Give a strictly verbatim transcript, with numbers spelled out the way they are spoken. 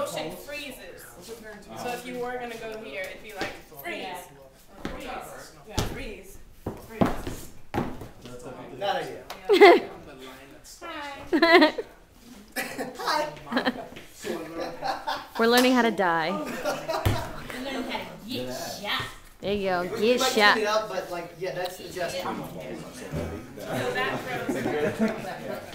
motion freezes. So if you were gonna go here, it'd be like freeze, freeze, yeah, freeze, freeze. Bad idea. Hi. Hi. We're learning how to die. We're learning how to get shot. There you go. We Get might shot. clean it up, but like, yeah, that's the gesture. So that throws